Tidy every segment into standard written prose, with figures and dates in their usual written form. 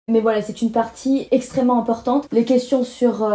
Mais voilà, c'est une partie extrêmement importante. Les questions sur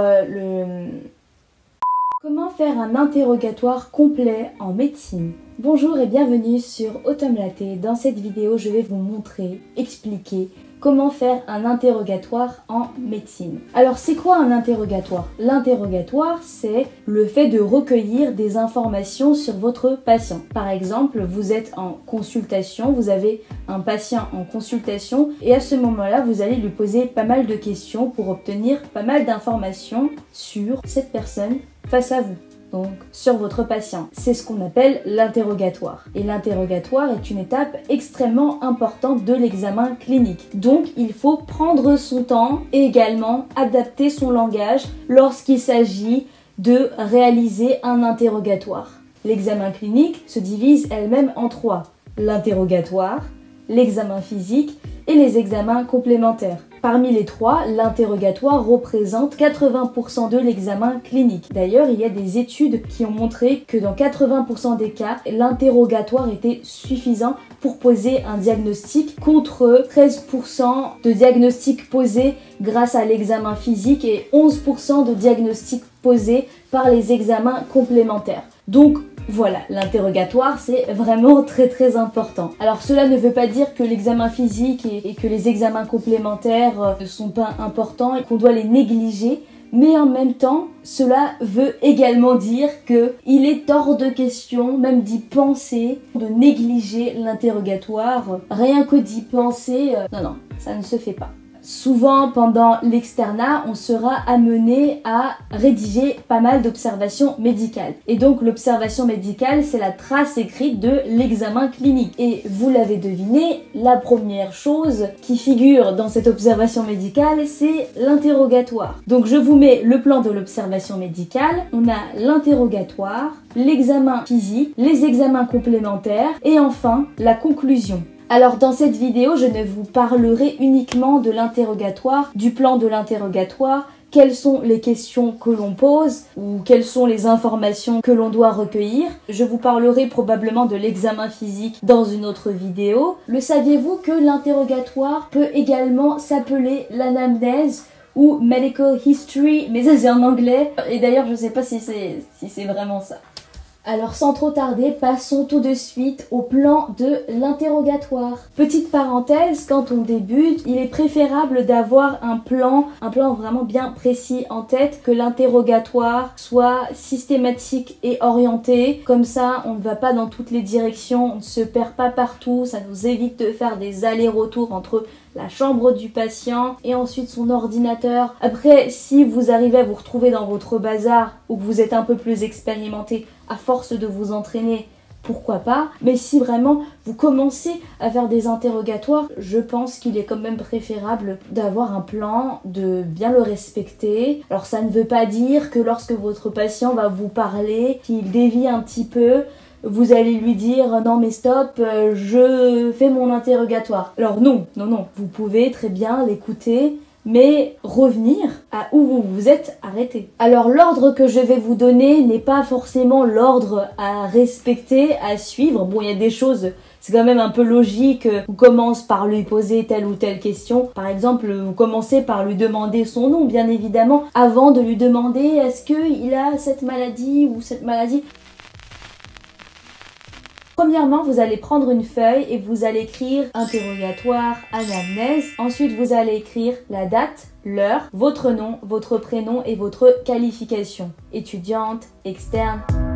Comment faire un interrogatoire complet en médecine? Bonjour et bienvenue sur Autumn Latte. Dans cette vidéo, je vais vous montrer, expliquer comment faire un interrogatoire en médecine. Alors, c'est quoi un interrogatoire? L'interrogatoire, c'est le fait de recueillir des informations sur votre patient. Par exemple, vous êtes en consultation, vous avez un patient en consultation et à ce moment-là, vous allez lui poser pas mal de questions pour obtenir pas mal d'informations sur cette personne face à vous. Donc sur votre patient. C'est ce qu'on appelle l'interrogatoire. Et l'interrogatoire est une étape extrêmement importante de l'examen clinique. Donc il faut prendre son temps et également adapter son langage lorsqu'il s'agit de réaliser un interrogatoire. L'examen clinique se divise elle-même en trois. L'interrogatoire, l'examen physique et les examens complémentaires. Parmi les trois, l'interrogatoire représente 80% de l'examen clinique. D'ailleurs, il y a des études qui ont montré que dans 80% des cas, l'interrogatoire était suffisant pour poser un diagnostic contre 13% de diagnostics posés grâce à l'examen physique et 11% de diagnostics posés par les examens complémentaires. Donc, voilà, l'interrogatoire, c'est vraiment très important. Alors cela ne veut pas dire que l'examen physique et que les examens complémentaires ne sont pas importants et qu'on doit les négliger, mais en même temps, cela veut également dire qu'il est hors de question, même d'y penser, de négliger l'interrogatoire. Rien que d'y penser, non, ça ne se fait pas. Souvent, pendant l'externat, on sera amené à rédiger pas mal d'observations médicales. Et donc, l'observation médicale, c'est la trace écrite de l'examen clinique. Et vous l'avez deviné, la première chose qui figure dans cette observation médicale, c'est l'interrogatoire. Donc, je vous mets le plan de l'observation médicale. On a l'interrogatoire, l'examen physique, les examens complémentaires et enfin, la conclusion. Alors dans cette vidéo, je ne vous parlerai uniquement de l'interrogatoire, du plan de l'interrogatoire, quelles sont les questions que l'on pose ou quelles sont les informations que l'on doit recueillir. Je vous parlerai probablement de l'examen physique dans une autre vidéo. Le saviez-vous que l'interrogatoire peut également s'appeler l'anamnèse ou medical history, mais ça c'est en anglais et d'ailleurs je ne sais pas si c'est vraiment ça. Alors sans trop tarder, passons tout de suite au plan de l'interrogatoire. Petite parenthèse, quand on débute, il est préférable d'avoir un plan vraiment bien précis en tête, que l'interrogatoire soit systématique et orienté. Comme ça, on ne va pas dans toutes les directions, on ne se perd pas partout, ça nous évite de faire des allers-retours entre la chambre du patient et ensuite son ordinateur. Après, si vous arrivez à vous retrouver dans votre bazar ou que vous êtes un peu plus expérimenté à force de vous entraîner, pourquoi pas. Mais si vraiment vous commencez à faire des interrogatoires, je pense qu'il est quand même préférable d'avoir un plan, de bien le respecter. Alors ça ne veut pas dire que lorsque votre patient va vous parler, qu'il dévie un petit peu, vous allez lui dire non mais stop, je fais mon interrogatoire. Alors non, vous pouvez très bien l'écouter, mais revenir à où vous vous êtes arrêté. Alors l'ordre que je vais vous donner n'est pas forcément l'ordre à respecter, à suivre. Bon, il y a des choses, c'est quand même un peu logique. On commence par lui poser telle ou telle question. Par exemple, vous commencez par lui demander son nom, bien évidemment, avant de lui demander est-ce qu'il a cette maladie ou cette maladie. Premièrement, vous allez prendre une feuille et vous allez écrire interrogatoire, anamnèse. Ensuite, vous allez écrire la date, l'heure, votre nom, votre prénom et votre qualification. Étudiante, externe.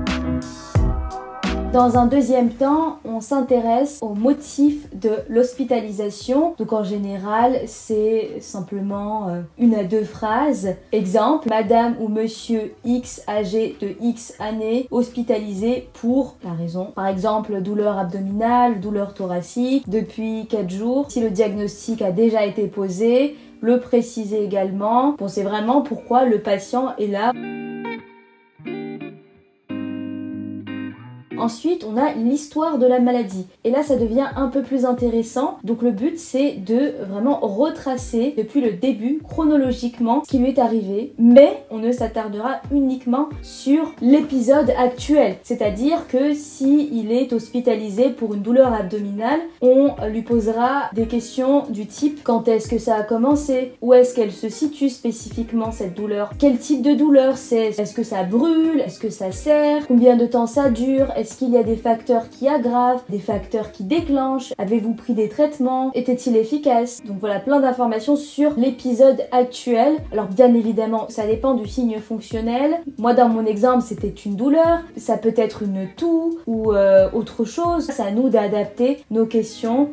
Dans un deuxième temps, on s'intéresse au motif de l'hospitalisation. Donc en général, c'est simplement une à deux phrases. Exemple, Madame ou Monsieur X âgé de X années hospitalisé pour la raison. Par exemple, douleur abdominale, douleur thoracique depuis 4 jours. Si le diagnostic a déjà été posé, le préciser également. Bon, c'est vraiment pourquoi le patient est là. Ensuite, on a l'histoire de la maladie. Et là, ça devient un peu plus intéressant. Donc le but, c'est de vraiment retracer depuis le début, chronologiquement, ce qui lui est arrivé. Mais on ne s'attardera uniquement sur l'épisode actuel. C'est-à-dire que si il est hospitalisé pour une douleur abdominale, on lui posera des questions du type: quand est-ce que ça a commencé? Où est-ce qu'elle se situe spécifiquement cette douleur? Quel type de douleur c'est? Est-ce que ça brûle? Est-ce que ça serre? Combien de temps ça dure? Est-ce qu'il y a des facteurs qui aggravent? Des facteurs qui déclenchent? Avez-vous pris des traitements? Était-il efficace? Donc voilà, plein d'informations sur l'épisode actuel. Alors bien évidemment, ça dépend du signe fonctionnel. Moi dans mon exemple, c'était une douleur. Ça peut être une toux ou autre chose. C'est à nous d'adapter nos questions.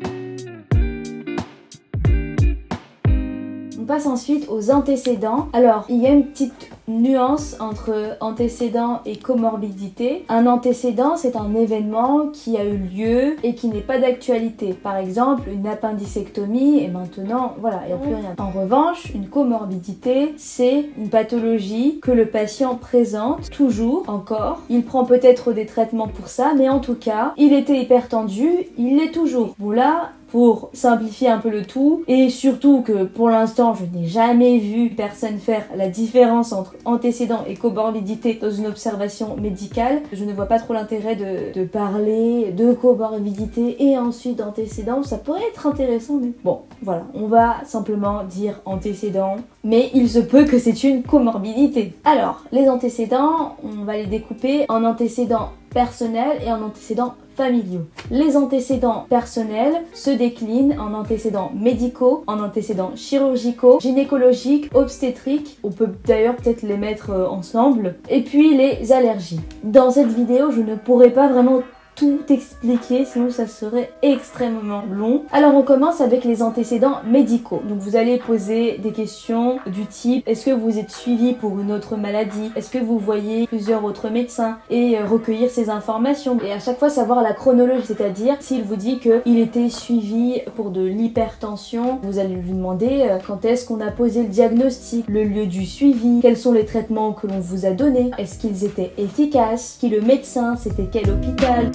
On passe ensuite aux antécédents. Alors, il y a une petite nuance entre antécédent et comorbidité. Un antécédent, c'est un événement qui a eu lieu et qui n'est pas d'actualité. Par exemple, une appendicectomie et maintenant, voilà, il n'y a plus rien. En revanche, une comorbidité, c'est une pathologie que le patient présente toujours, encore. Il prend peut-être des traitements pour ça, mais en tout cas, il était hypertendu, il l'est toujours. Bon là, pour simplifier un peu le tout, et surtout que pour l'instant je n'ai jamais vu personne faire la différence entre antécédent et comorbidité dans une observation médicale, je ne vois pas trop l'intérêt de parler de comorbidité et ensuite d'antécédent. Ça pourrait être intéressant, mais bon, voilà, on va simplement dire antécédent, mais il se peut que c'est une comorbidité. Alors, les antécédents, on va les découper en antécédents personnels et en antécédents familiaux. Les antécédents personnels se déclinent en antécédents médicaux, en antécédents chirurgicaux, gynécologiques, obstétriques. On peut d'ailleurs peut-être les mettre ensemble. Et puis les allergies. Dans cette vidéo, je ne pourrai pas vraiment tout expliquer, sinon ça serait extrêmement long. Alors on commence avec les antécédents médicaux. Donc vous allez poser des questions du type: est-ce que vous êtes suivi pour une autre maladie? Est-ce que vous voyez plusieurs autres médecins? Et recueillir ces informations. Et à chaque fois savoir la chronologie, c'est-à-dire s'il vous dit qu'il était suivi pour de l'hypertension, vous allez lui demander quand est-ce qu'on a posé le diagnostic, le lieu du suivi, quels sont les traitements que l'on vous a donnés, est-ce qu'ils étaient efficaces, qui le médecin, c'était quel hôpital.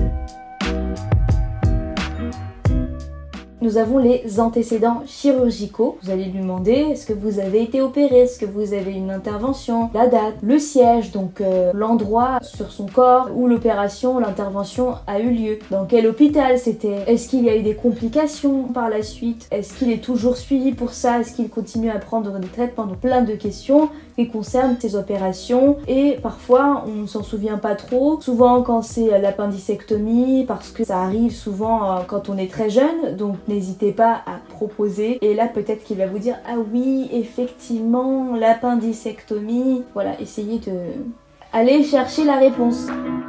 Nous avons les antécédents chirurgicaux. Vous allez lui demander: est-ce que vous avez été opéré? Est-ce que vous avez une intervention? La date, le siège, donc l'endroit sur son corps où l'opération, l'intervention a eu lieu. Dans quel hôpital c'était? Est-ce qu'il y a eu des complications par la suite? Est-ce qu'il est toujours suivi pour ça? Est-ce qu'il continue à prendre des traitements? Donc plein de questions qui concernent ces opérations, et parfois on ne s'en souvient pas trop. Souvent quand c'est l'appendicectomie, parce que ça arrive souvent quand on est très jeune, donc n'hésitez pas à proposer, et là peut-être qu'il va vous dire: ah oui, effectivement, l'appendicectomie. Voilà, essayez de aller chercher la réponse.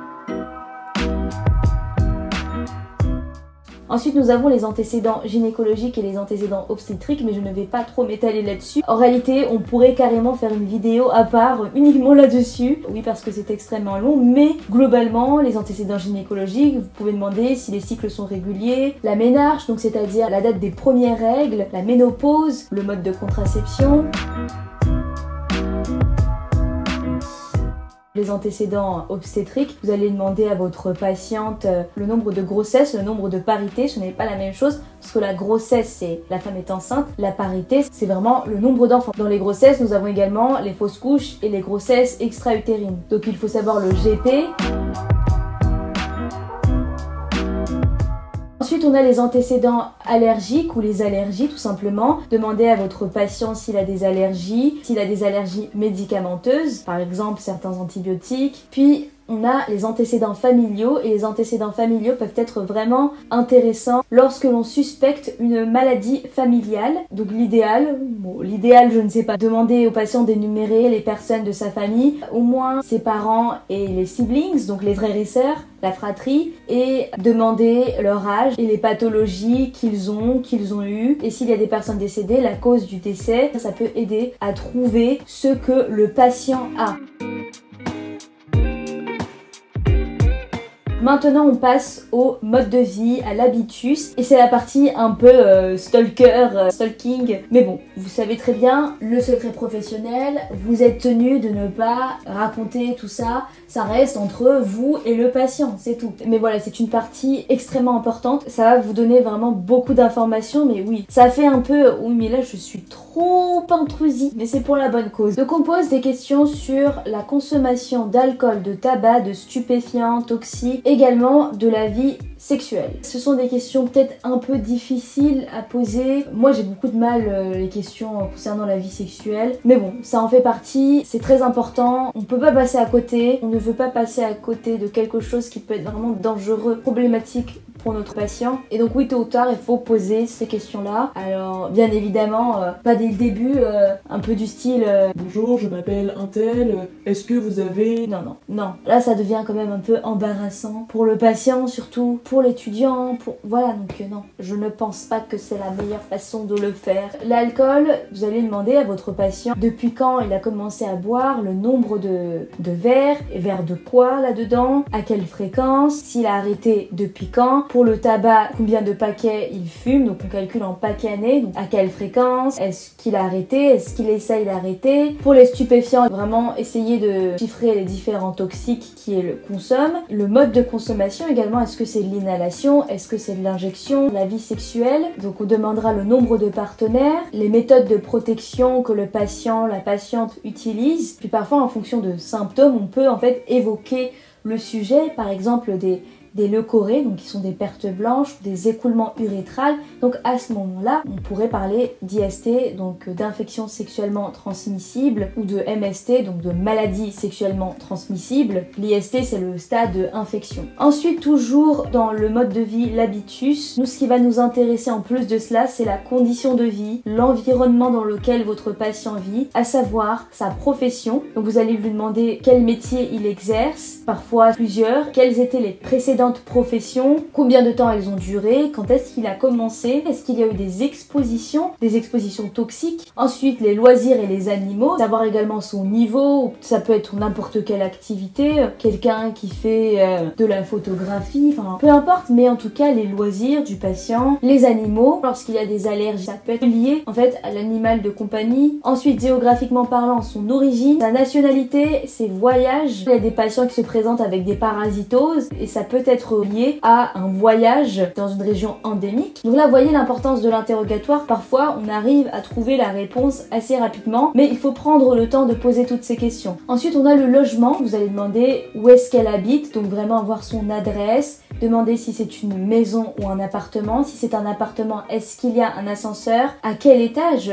Ensuite, nous avons les antécédents gynécologiques et les antécédents obstétriques, mais je ne vais pas trop m'étaler là-dessus. En réalité, on pourrait carrément faire une vidéo à part uniquement là-dessus. Oui, parce que c'est extrêmement long, mais globalement, les antécédents gynécologiques, vous pouvez demander si les cycles sont réguliers, la ménarche, donc c'est-à-dire la date des premières règles, la ménopause, le mode de contraception. Les antécédents obstétriques, vous allez demander à votre patiente le nombre de grossesses, le nombre de parités. Ce n'est pas la même chose, parce que la grossesse, c'est la femme est enceinte. La parité, c'est vraiment le nombre d'enfants. Dans les grossesses, nous avons également les fausses couches et les grossesses extra-utérines. Donc il faut savoir le GP. Ensuite, on a les antécédents allergiques ou les allergies, tout simplement. Demandez à votre patient s'il a des allergies médicamenteuses, par exemple certains antibiotiques. Puis, on a les antécédents familiaux, et les antécédents familiaux peuvent être vraiment intéressants lorsque l'on suspecte une maladie familiale. Donc l'idéal, je ne sais pas, demander au patient d'énumérer les personnes de sa famille, au moins ses parents et les siblings, donc les frères et sœurs, la fratrie, et demander leur âge et les pathologies qu'ils ont eues, et s'il y a des personnes décédées, la cause du décès. Ça peut aider à trouver ce que le patient a. Maintenant on passe au mode de vie, à l'habitus, et c'est la partie un peu stalking, mais bon, vous savez très bien, le secret professionnel, vous êtes tenu de ne pas raconter tout ça, ça reste entre vous et le patient, c'est tout. Mais voilà, c'est une partie extrêmement importante, ça va vous donner vraiment beaucoup d'informations, mais oui, ça fait un peu, oui mais là je suis trop intrusive, mais c'est pour la bonne cause. Donc on pose des questions sur la consommation d'alcool, de tabac, de stupéfiants, toxiques, également de la vie sexuelle. Ce sont des questions peut-être un peu difficiles à poser. Moi j'ai beaucoup de mal les questions concernant la vie sexuelle, mais bon, ça en fait partie, c'est très important, on peut pas passer à côté, on ne veut pas passer à côté de quelque chose qui peut être vraiment dangereux, problématique pour notre patient. Et donc oui, tôt ou tard, il faut poser ces questions-là. Alors bien évidemment, pas dès le début, un peu du style bonjour, je m'appelle Untel, est-ce que vous avez... Non. Là, ça devient quand même un peu embarrassant pour le patient, surtout pour l'étudiant, Voilà, donc non, je ne pense pas que c'est la meilleure façon de le faire. L'alcool, vous allez demander à votre patient depuis quand il a commencé à boire, le nombre de verres, et verres de quoi là-dedans, à quelle fréquence, s'il a arrêté depuis quand. Pour le tabac, combien de paquets il fume, donc on calcule en paquets années, donc à quelle fréquence, est-ce qu'il a arrêté, est-ce qu'il essaye d'arrêter. Pour les stupéfiants, vraiment essayer de chiffrer les différents toxiques qu'il consomme. Le mode de consommation également, est-ce que c'est de l'inhalation, est-ce que c'est de l'injection, la vie sexuelle. Donc on demandera le nombre de partenaires, les méthodes de protection que le patient, la patiente utilise. Puis parfois en fonction de symptômes, on peut en fait évoquer le sujet, par exemple des leucorrhées, donc qui sont des pertes blanches, des écoulements urétrales. Donc à ce moment-là, on pourrait parler d'IST, donc d'infection sexuellement transmissible, ou de MST, donc de maladie sexuellement transmissible. L'IST, c'est le stade d'infection. Ensuite, toujours dans le mode de vie, l'habitus, nous, ce qui va nous intéresser en plus de cela, c'est la condition de vie, l'environnement dans lequel votre patient vit, à savoir sa profession. Donc vous allez lui demander quel métier il exerce, parfois plusieurs, quelles étaient les précédentes professions, combien de temps elles ont duré, quand est-ce qu'il a commencé, est-ce qu'il y a eu des expositions toxiques. Ensuite, les loisirs et les animaux, savoir également son niveau, ça peut être n'importe quelle activité, quelqu'un qui fait de la photographie, enfin peu importe, mais en tout cas les loisirs du patient, les animaux, lorsqu'il y a des allergies, ça peut être lié en fait à l'animal de compagnie. Ensuite, géographiquement parlant, son origine, sa nationalité, ses voyages. Il y a des patients qui se présentent avec des parasitoses et ça peut être lié à un voyage dans une région endémique. Donc là, vous voyez l'importance de l'interrogatoire. Parfois, on arrive à trouver la réponse assez rapidement, mais il faut prendre le temps de poser toutes ces questions. Ensuite, on a le logement. Vous allez demander où est-ce qu'elle habite, donc vraiment avoir son adresse, demander si c'est une maison ou un appartement. Si c'est un appartement, est-ce qu'il y a un ascenseur, à quel étage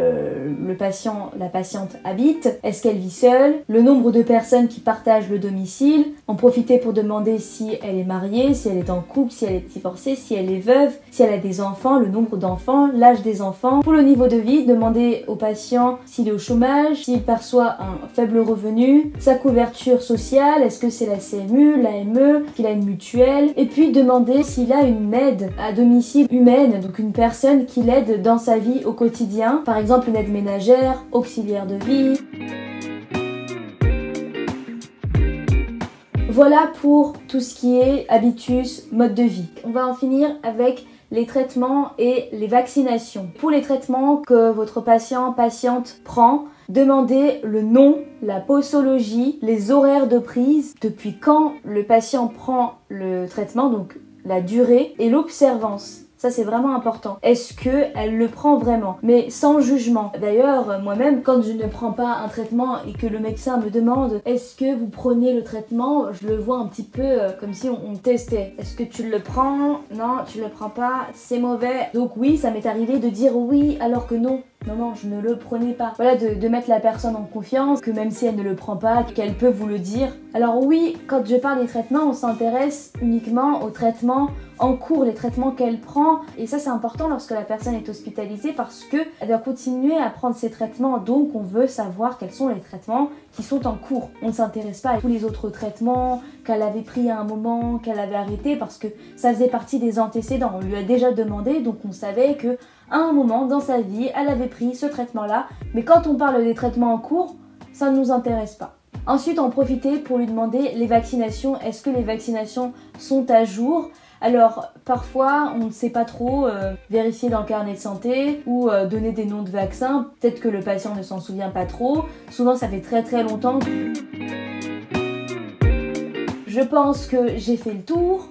le patient, la patiente habite, est-ce qu'elle vit seule, le nombre de personnes qui partagent le domicile. En profiter pour demander si elle est mariée, si elle est en couple, si elle est divorcée, si elle est veuve, si elle a des enfants, le nombre d'enfants, l'âge des enfants. Pour le niveau de vie, demandez au patient s'il est au chômage, s'il perçoit un faible revenu, sa couverture sociale, est-ce que c'est la CMU, l'AME, qu'il a une mutuelle, et puis demandez s'il a une aide à domicile humaine, donc une personne qui l'aide dans sa vie au quotidien, par exemple une aide ménagère, auxiliaire de vie. Voilà pour tout ce qui est habitus, mode de vie. On va en finir avec les traitements et les vaccinations. Pour les traitements que votre patiente prend, demandez le nom, la posologie, les horaires de prise, depuis quand le patient prend le traitement, donc la durée, et l'observance. Ça, c'est vraiment important. Est-ce qu'elle le prend vraiment? Mais sans jugement. D'ailleurs, moi-même, quand je ne prends pas un traitement et que le médecin me demande est-ce que vous prenez le traitement, je le vois un petit peu comme si on testait. Est-ce que tu le prends? Non, tu le prends pas, c'est mauvais. Donc oui, ça m'est arrivé de dire oui alors que non. Non, je ne le prenais pas. Voilà, de mettre la personne en confiance, que même si elle ne le prend pas, qu'elle peut vous le dire. Alors oui, quand je parle des traitements, on s'intéresse uniquement aux traitements en cours, les traitements qu'elle prend. Et ça, c'est important lorsque la personne est hospitalisée parce qu'elle doit continuer à prendre ses traitements. Donc, on veut savoir quels sont les traitements qui sont en cours. On ne s'intéresse pas à tous les autres traitements qu'elle avait pris à un moment, qu'elle avait arrêté parce que ça faisait partie des antécédents. On lui a déjà demandé, donc on savait que à un moment dans sa vie, elle avait pris ce traitement-là. Mais quand on parle des traitements en cours, ça ne nous intéresse pas. Ensuite, en profiter pour lui demander les vaccinations. Est-ce que les vaccinations sont à jour? Alors, parfois, on ne sait pas trop vérifier dans le carnet de santé ou donner des noms de vaccins. Peut-être que le patient ne s'en souvient pas trop. Souvent, ça fait très très longtemps. Je pense que j'ai fait le tour.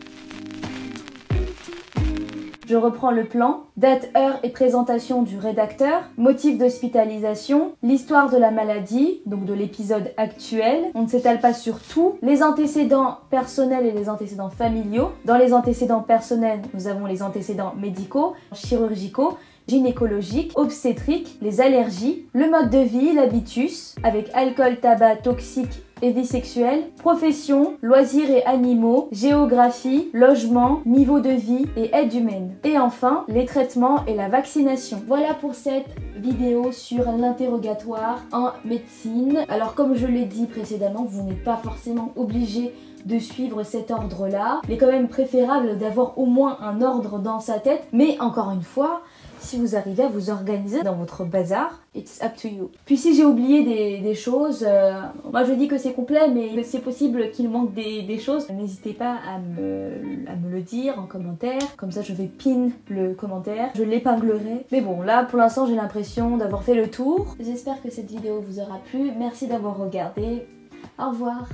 Je reprends le plan. Date, heure et présentation du rédacteur. Motif d'hospitalisation. L'histoire de la maladie, donc de l'épisode actuel. On ne s'étale pas sur tout. Les antécédents personnels et les antécédents familiaux. Dans les antécédents personnels, nous avons les antécédents médicaux, chirurgicaux, gynécologiques, obstétriques, les allergies, le mode de vie, l'habitus, avec alcool, tabac, toxique et vie sexuelle, profession, loisirs et animaux, géographie, logement, niveau de vie et aide humaine. Et enfin, les traitements et la vaccination. Voilà pour cette vidéo sur l'interrogatoire en médecine. Alors comme je l'ai dit précédemment, vous n'êtes pas forcément obligé de suivre cet ordre-là. Il est quand même préférable d'avoir au moins un ordre dans sa tête, mais encore une fois, si vous arrivez à vous organiser dans votre bazar, it's up to you. Puis si j'ai oublié des choses, moi je dis que c'est complet, mais c'est possible qu'il manque des choses. N'hésitez pas à me le dire en commentaire, comme ça je vais pin le commentaire, je l'épinglerai. Mais bon, là pour l'instant j'ai l'impression d'avoir fait le tour. J'espère que cette vidéo vous aura plu, merci d'avoir regardé, au revoir.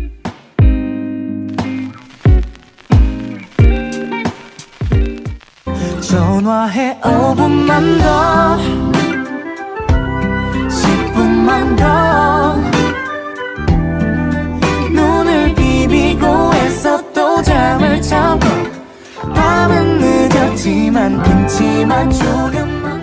전화해 5분만 더 10분만 더 눈을 비비고 애써 또 잠을 참고 밤은 늦었지만 끊지만 조금만